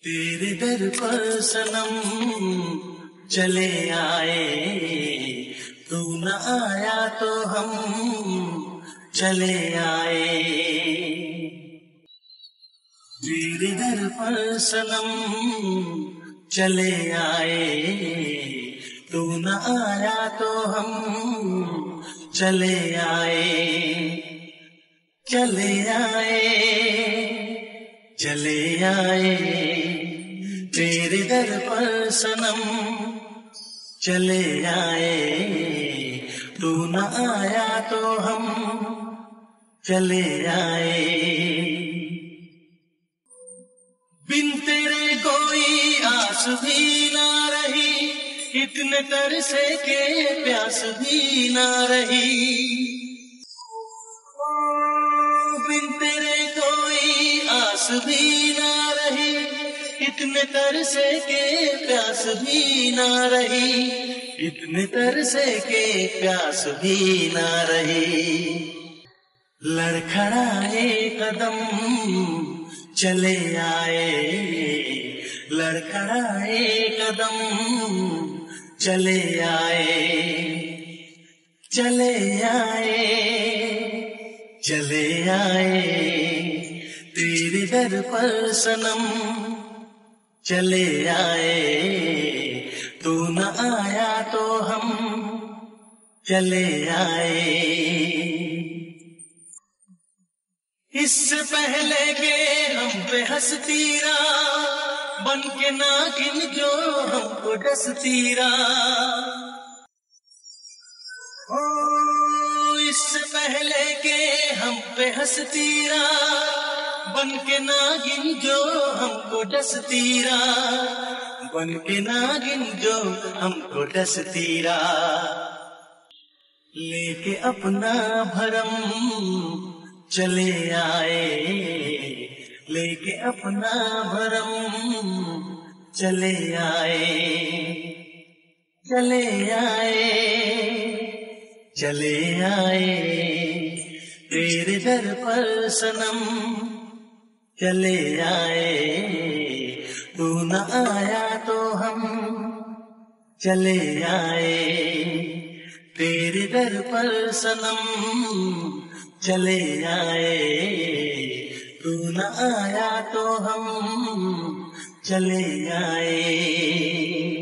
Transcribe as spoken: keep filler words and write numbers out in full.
तेरे दर पर सनम चले आए, तू न आया तो हम चले आए। तेरे दर पर सनम चले आए, तू न आया तो हम चले आए। चले आए चले आए तेरे दर पर सनम चले आए, तू न आया तो हम चले आए। बिन तेरे कोई आस भी ना रही, इतने तरसे के प्यास भी ना रही। बिन तेरे कोई आस भी ना रही, इतने तरसे के प्यास भी ना रही, इतने तरसे के प्यास भी ना रही। लड़खड़ाए कदम चले आए, लड़खड़ाए कदम चले आए। चले आए चले आए तेरे दर पर सनम चले आए, तू न आया तो हम चले आए। इससे पहले के हम पे हंसती रहा, बन के नागिन जो हमको डसती रहा। ओ इससे पहले के हम पे हंसती रहा, बन के नागिन जो हमको डसती रहा, बन के नागिन जो हमको डसती रहा। लेके अपना भरम चले आए, लेके अपना भरम चले आए। चले आए चले आए तेरे दर पर सनम चले आए, तू न आया तो हम चले आए। तेरे दर पर सनम चले आए, तू न आया तो हम चले आए।